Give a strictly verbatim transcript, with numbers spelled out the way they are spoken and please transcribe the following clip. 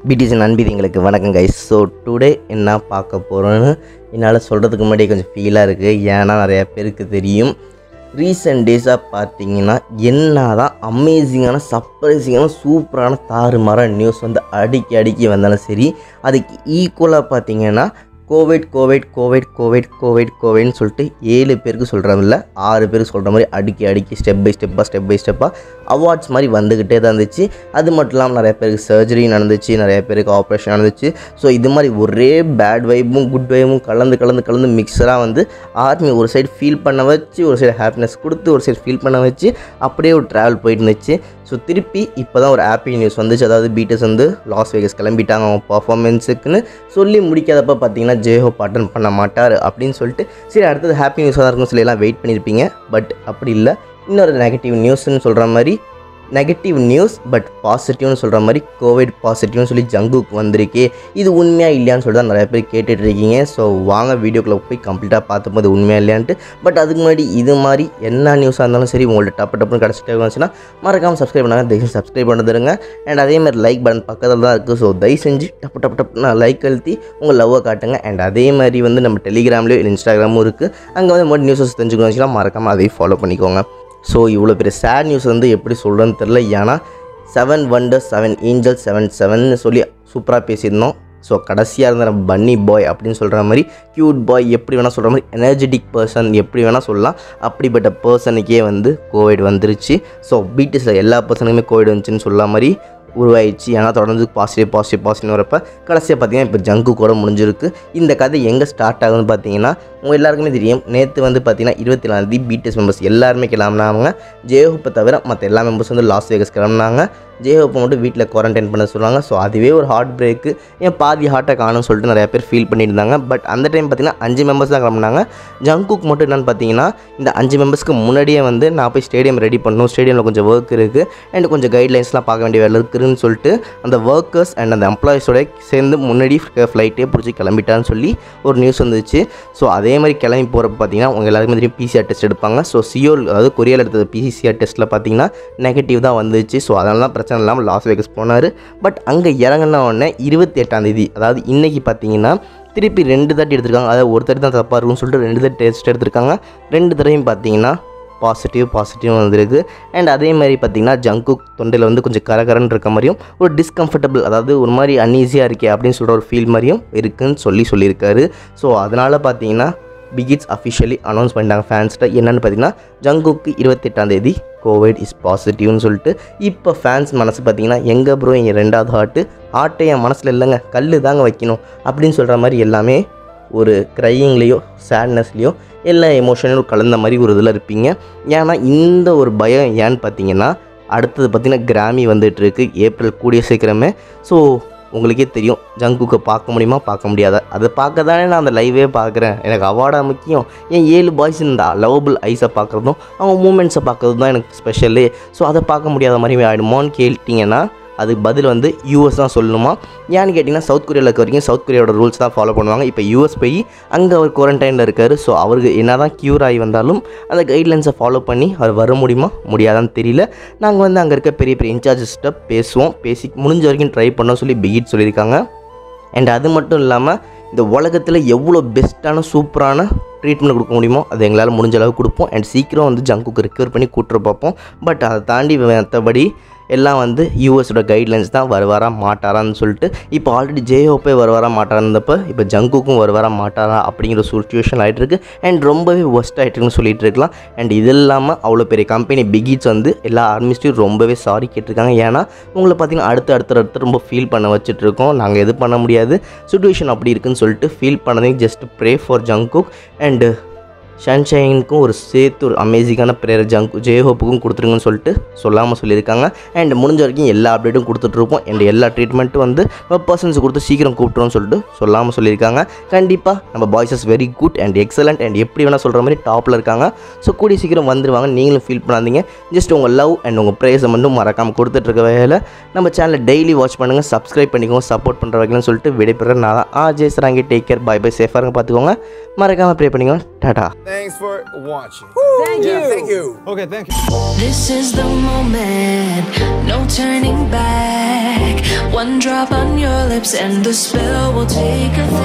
BDC நண்பிதிங்களுக்கு வணக்கம் guys. So today என்ன பார்க்க போகிறோன்னு என்னால் சொல்கிறதுக்கு முன்னாடி கொஞ்சம் ஃபீலாக இருக்குது. ஏன்னா நிறையா பேருக்கு தெரியும், ரீசெண்ட் டேஸாக பார்த்தீங்கன்னா என்ன தான் அமேசிங்கான சர்ப்ரைசிங்கான சூப்பரான தாறுமாற நியூஸ் வந்து அடிக்கி அடிக்கி வந்தாலும் சரி, அதுக்கு ஈக்குவலாக பார்த்தீங்கன்னா Covid Covid Covid Covid Covid கோவிட்னு சொல்லிட்டு ஏழு பேருக்கு சொல்கிறதில்ல, ஆறு பேருக்கு சொல்கிற மாதிரி அடிக்கி அடிக்கி ஸ்டெப் பை ஸ்டெப்பாக ஸ்டெப் பை ஸ்டெப்பாக அவார்ட்ஸ் மாதிரி வந்துக்கிட்டே தான் இருந்துச்சு. அது மட்டும் இல்லாமல் நிறைய பேருக்கு சர்ஜரி நடந்துச்சு, நிறைய பேருக்கு ஆப்ரேஷன் நடந்துச்சு. ஸோ இது மாதிரி ஒரே பேட் வைப்பும் குட் வைப்பும் கலந்து கலந்து கலந்து மிக்சராக வந்து ஆர்மி ஒரு சைடு ஃபீல் பண்ண வச்சு, ஒரு சைடு ஹாப்பினஸ் கொடுத்து, ஒரு சைடு ஃபீல் பண்ண வச்சு அப்படியே ஒரு ட்ராவல் போயிட்டு இருந்துச்சு. ஸோ திருப்பி இப்போ தான் ஒரு ஹாப்பி நியூஸ் வந்துச்சு. அதாவது பீட்டர்ஸ் வந்து லாஸ் வேகஸ் கிளம்பிட்டாங்க அவங்க பர்ஃபார்மன்ஸுக்குன்னு சொல்லி முடிக்காதப்போ பார்த்தீங்கன்னா ஜேஹோப் அட்டன் பண்ண மாட்டார் அப்படின்னு சொல்லிட்டு சரி அடுத்தது ஹாப்பி நியூஸாக தான் இருக்குன்னு சொல்லி எல்லாம் வெயிட் பண்ணியிருப்பீங்க. பட் அப்படி இல்லை, இன்னொரு நெகட்டிவ் நியூஸ்ன்னு சொல்கிற மாதிரி நெகட்டிவ் நியூஸ் பட் பாசிட்டிவ்னு சொல்கிற மாதிரி கோவிட் பாசிட்டிவ்னு சொல்லி ஜங்குக் வந்திருக்கு. இது உண்மையாக இல்லையான்னு சொல்லிட்டு தான் நிறைய பேர் கேட்டுட்ருக்கீங்க. ஸோ வாங்க வீடியோக்குள்ளே போய் கம்ப்ளீட்டாக பார்த்தும்போது உண்மையாக இல்லையான்ட்டு. பட் அதுக்கு முன்னாடி இது மாதிரி என்ன நியூஸாக இருந்தாலும் சரி உங்கள்ட்ட டப்பு டப்புன்னு கிடச்சிட்டே வந்துச்சுன்னா மறக்காமல் சப்ஸ்கிரைப் பண்ணாங்க, தயவு சப்ஸ்கிரைப் பண்ணுறதுங்க. அண்ட் அதேமாதிரி லைக் பட்டன் பக்கத்தில் தான் இருக்குது. ஸோ தயவு செஞ்சு டப்பு டப்பு டப்புன்னு லைக் அழுத்தி உங்கள் லவ்வை காட்டுங்க. அண்ட் அதே மாதிரி வந்து நம்ம டெலிகிராம்லேயும் இல்லை இன்ஸ்டாகிராமும் இருக்குது, அங்கே வந்து மோடி நியூஸஸ் தெரிஞ்சுக்கணும் வச்சுன்னா மறக்காமல் அதையும் ஃபாலோ பண்ணிக்கோங்க. ஸோ இவ்வளோ பெரிய சேட் நியூஸ் வந்து எப்படி சொல்கிறேன்னு தெரில. ஏன்னா seven wonders seven angels seven seven சொல்லி சூப்பராக பேசியிருந்தோம். ஸோ கடைசியாக இருந்த நம்ம பன்னி பாய் அப்படின்னு சொல்கிற மாதிரி க்யூட் பாய் எப்படி வேணால் சொல்கிற மாதிரி எனர்ஜெட்டிக் பர்சன் எப்படி வேணால் சொல்லலாம், அப்படிப்பட்ட பர்சனுக்கே வந்து கோவிட் வந்துருச்சு. ஸோ பிடிஎஸில் எல்லா பர்சனுக்குமே கோவிட் வந்துச்சுன்னு சொல்ல மாதிரி உருவாயிடுச்சு. ஏன்னா தொடர்ந்து பாசிட்டிவ் பாசிட்டிவ் பாசிட்டிவ் வரப்போ கடைசியாக பார்த்தீங்கன்னா இப்போ ஜங்கு கூட முடிஞ்சிருக்கு. இந்த கதை எங்கே ஸ்டார்ட் ஆகுதுன்னு பார்த்தீங்கன்னா உங்கள் எல்லாருக்குமே தெரியும், நேற்று வந்து பார்த்தீங்கன்னா இருபத்தி நாலாந்தேதி பிடிஎஸ் மெம்பர்ஸ் எல்லாருமே கிளம்புனாங்க. ஜேஹோப்பை தவிர மற்ற எல்லா மெம்பர்ஸ் வந்து லாஸ் வேகஸ் கிளம்புனாங்க. ஜேஹோப்பை மட்டும் வீட்டில் குவாரண்டைன் பண்ண சொல்லுவாங்க. ஸோ அதுவே ஒரு ஹார்ட் பிரேக்கு, ஏன் பாதி ஹார்ட்டை காணும்னு சொல்லிட்டு நிறைய பேர் ஃபீல் பண்ணியிருந்தாங்க. பட் அந்த டைம் பார்த்தீங்கன்னா அஞ்சு மெம்பர்ஸ் தான் கிளம்புனாங்க. ஜங்குக் மட்டும் என்னென்னு பார்த்தீங்கன்னா இந்த அஞ்சு மெம்பர்ஸ்க்கு முன்னாடியே வந்து நான் போய் ஸ்டேடியம் ரெடி பண்ணணும், ஸ்டேடியமில் கொஞ்சம் ஒர்க் இருக்குது அண்ட் கொஞ்சம் கைட்லைன்ஸ்லாம் பார்க்க வேண்டிய வேலை இருக்குதுன்னு சொல்லிட்டு அந்த ஒர்க்கர்ஸ் அண்ட் அந்த எம்ப்ளாயிஸோட சேர்ந்து முன்னாடி ஃப்ளைட்டே பிடிச்சி கிளம்பிட்டான்னு சொல்லி ஒரு நியூஸ் வந்துச்சு. ஸோ அதே மாதிரி கிளம்பி போகிறப்ப பார்த்தீங்கன்னா உங்கள் எல்லாருக்குமே தெரியும் பிசிஆர் டெஸ்ட் எடுப்பாங்க. ஸோ சியோல் அதாவது கொரியாவில் எடுத்தது பிசிஆர் டெஸ்ட்டில் பார்த்தீங்கன்னா நெகட்டிவ் தான் வந்துச்சு. ஸோ அதனால தான் பிரச்சனை இல்லாமல் லாஸ் வேகஸ் போனார். பட் அங்கே இறங்கின உடனே இருபத்தி எட்டாம் தேதி அதாவது இன்றைக்கி பார்த்தீங்கன்னா திருப்பி ரெண்டு தாட்டி எடுத்திருக்காங்க. அதாவது ஒரு தாட்டி தான் தப்பாக இருக்குன்னு சொல்லிட்டு ரெண்டு தாட்டி டெஸ்ட் எடுத்திருக்காங்க. ரெண்டு தடவையும் பார்த்தீங்கன்னா பாசிட்டிவ் பாசிட்டிவ் வந்துருக்கு. அண்ட் அதே மாதிரி பார்த்திங்கன்னா ஜங்குக் தொண்டையில் வந்து கொஞ்சம் கரகரன்னு இருக்க மாதிரியும் ஒரு டிஸ்கம்ஃபர்டபுள் அதாவது ஒரு மாதிரி அன்ஈஸியாக இருக்கே அப்படின்னு சொல்கிற ஒரு ஃபீல் மாதிரியும் இருக்குதுன்னு சொல்லி சொல்லியிருக்காரு. ஸோ அதனால் பார்த்தீங்கன்னா பிகிட்ஸ் அஃபிஷியலி அனௌன்ஸ் பண்ணிட்டாங்க ஃபேன்ஸ்கிட்ட. என்னென்னு பார்த்தீங்கன்னா ஜங்குக்கு இருபத்தெட்டாம் தேதி கோவிட் இஸ் பாசிட்டிவ்னு சொல்லிட்டு. இப்போ ஃபேன்ஸ் மனசு பார்த்தீங்கன்னா எங்கே ப்ரோ எங்கள் ரெண்டாவது ஹார்ட்டு ஹார்ட்டை என் மனசில் இல்லைங்க கல் தாங்க வைக்கணும் அப்படின்னு சொல்கிற மாதிரி எல்லாமே ஒரு க்ரையிங்லேயோ சேட்னஸ்லேயோ எல்லா எமோஷனும் கலந்த மாதிரி ஒரு இதில் இருப்பீங்க. ஏன்னா இந்த ஒரு பயம் ஏன்னு பார்த்தீங்கன்னா அடுத்தது பார்த்திங்கன்னா கிராமி வந்துட்டுருக்கு ஏப்ரல் கூடிய சீக்கிரமே. ஸோ உங்களுக்கே தெரியும் ஜங்குக்கை பார்க்க முடியுமா பார்க்க முடியாதா, அதை பார்க்க தானே நான் அந்த லைவே பார்க்குறேன், எனக்கு அவார்டாக முக்கியம். ஏன் ஏழு பாய்ஸ் இந்த லவபிள் ஐஸை பார்க்குறதும் அவங்க மூமெண்ட்ஸை பார்க்குறது தான் எனக்கு ஸ்பெஷலு. ஸோ அதை பார்க்க முடியாத மாதிரி ஆகிடுமோன்னு கேட்டிங்கன்னா அதுக்கு பதில் வந்து யூஎஸ் தான் சொல்லணுமா. ஏன்னு கேட்டிங்கன்னா சவுத் கொரியாவில் இருக்க வரைக்கும் சவுத் கொரியாவோட ரூல்ஸ் தான் ஃபாலோ பண்ணுவாங்க. இப்போ யூஎஸ் போய் அங்கே அவர் குவாரண்டைனில் இருக்கார். ஸோ அவருக்கு என்ன தான் க்யூர் ஆகி வந்தாலும் அந்த கைட்லைன்ஸை ஃபாலோ பண்ணி அவர் வர முடியுமா முடியாதான்னு தெரியல. நாங்கள் வந்து அங்கே இருக்க பெரிய பெரிய இன்சார்ஜஸ்ட்டை பேசுவோம், பேசி முடிஞ்ச வரைக்கும் ட்ரை பண்ணோம் சொல்லி பிகிட் சொல்லியிருக்காங்க. அண்ட் அது மட்டும் இல்லாமல் இந்த உலகத்தில் எவ்வளோ பெஸ்ட்டான சூப்பரான ட்ரீட்மெண்ட் கொடுக்க முடியுமோ அது எங்களால் முடிஞ்ச அளவுக்கு கொடுப்போம். அண்ட் சீக்கிரம் வந்து ஜங்குக்கு ரிக்கவர் பண்ணி கூட்டுற பார்ப்போம். பட் அதை தாண்டி மற்றபடி எல்லாம் வந்து யூஎஸோட கைட்லைன்ஸ் தான் வருவாரா மாட்டாரான்னு சொல்லிட்டு. இப்போ ஆல்ரெடி ஜேஹோப்பே வருவாரா மாட்டாரான்றப்போ இப்போ ஜங்குக்கும் வருவாரா மாட்டாரா அப்படிங்கிற சுச்சுவேஷன் ஆகிட்டுருக்கு. அண்ட் ரொம்பவே ஒஸ்ட் ஆகிட்டுருக்குன்னு சொல்லிட்டு இருக்கலாம். அண்ட் இது இல்லாமல் அவ்வளோ பெரிய கம்பெனி பிகிட்ஸ் வந்து எல்லா ஆர்மிஸ்ட்டையும் ரொம்பவே சாரி கேட்டிருக்காங்க. ஏன்னா உங்களை பார்த்திங்கன்னா அடுத்து அடுத்த அடுத்து ரொம்ப ஃபீல் பண்ண வச்சுட்ருக்கோம், நாங்கள் எது பண்ண முடியாது, சுச்சுவேஷன் அப்படி இருக்குன்னு சொல்லிட்டு ஃபீல் பண்ணதையும் just pray for Jungkook and சன்ஷைனுக்கும் ஒரு சேர்த்து ஒரு அமேசிங்கான ப்ரேயர் ஜங்கு ஜேஹோப்புக்கும் கொடுத்துருங்கன்னு சொல்லிட்டு சொல்லாமல் சொல்லியிருக்காங்க. அண்ட் முடிஞ்ச வரைக்கும் எல்லா அப்டேட்டும் கொடுத்துட்ருப்போம். அண்ட் எல்லா ட்ரீட்மெண்ட்டும் வந்து நம்ம பர்சன்ஸ் கொடுத்து சீக்கிரம் கூப்பிட்டுருன்னு சொல்லிட்டு சொல்லாமல் சொல்லியிருக்காங்க. கண்டிப்பாக நம்ம boys very good and excellent and எப்படி வேணால் சொல்கிற மாதிரி டாப்பில் இருக்காங்க. ஸோ கூடிய சீக்கிரம் வந்துடுவாங்க, நீங்களும் ஃபீல் பண்ணாதீங்க. ஜஸ்ட் உங்கள் லவ் அண்ட் உங்கள் ப்ரேஸை மட்டும் மறக்காமல் கொடுத்துட்ருக்க வேலை நம்ம சேனலை டெய்லி வாட்ச் பண்ணுங்கள், சப்ஸ்கிரைப் பண்ணிக்கோங்க, சப்போர்ட் பண்ணுற வைக்கலன்னு சொல்லிட்டு விடைபெற நான் தான் ஆ Jai Sarangi. Take care, bye bye, சேஃபாக இருங்க, பார்த்துக்கோங்க, மறக்காமல் ப்ரே பண்ணிக்கோங்க. Tata. Thanks for watching. Thank you. Yeah, thank you. Okay, thank you. This is the moment, no turning back. One drop on your lips and the spell will take effect.